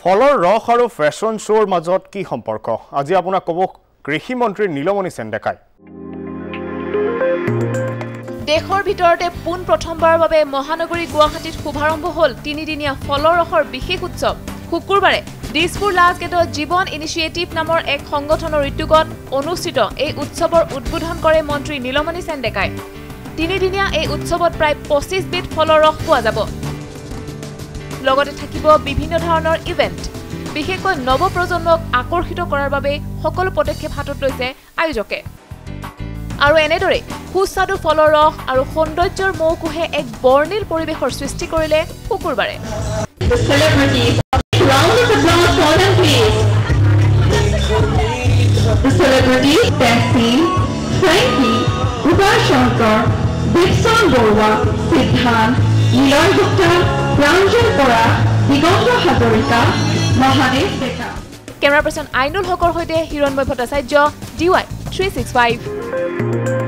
ফলৰ ৰস আৰু ফেশ্বন শ্ব'ৰ মাজত কি সম্পৰ্ক আজি আপোনাক ক'ব কৃষি মন্ত্ৰী নীলমণি সেনডেকাই দেশৰ ভিতৰতে পোন প্ৰথমবাৰৰ বাবে মহানগৰী গুৱাহাটীত শুভাৰম্ভ হ'ল তিনিদিনীয়া ফলৰ ৰসৰ বিশেষ উৎসৱ শুকুৰবাৰে দিছপুৰ লাষ্ট গেটত জীৱন ইনিচিয়েটিভ নামৰ এক সংগঠনৰ উদ্যোগত অনুষ্ঠিত এই উৎসৱৰ উদ্বোধন কৰে মন্ত্ৰী নীলমণি সেনডেকাই তিনিদিনীয়া এই উৎসৱত প্ৰায় 25 বিধ ফলৰ ৰস পোৱা যাব লগতে থাকিব বিভিন্ন ধৰণৰ ইভেন্ট বিশেষকৈ নৱপ্ৰজন্মক আকৰ্ষিত কৰাৰ বাবে সকলো পদক্ষেপ হাতত লৈছে আয়োজকে আৰু এনেদৰে সুস্বাদু ফলৰ ৰস আৰু সৌন্দৰ্যৰ মৌকুহে এক বৰ্ণিল পৰিৱেশৰ সৃষ্টি কৰিলে শুকুৰবাৰে কেমেৰা পাৰ্চন আইনুল হকৰ সৈতে হিৰণময় ভট্টাচাৰ্য DY 365